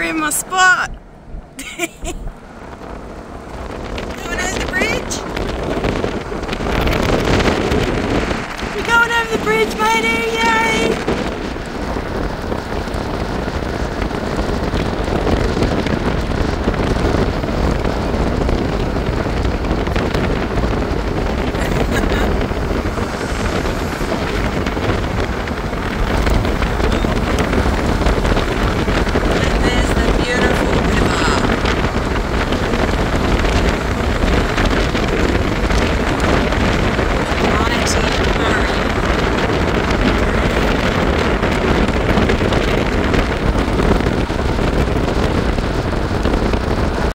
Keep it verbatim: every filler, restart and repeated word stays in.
in my spot. Going over the bridge? We're going over the bridge, matey.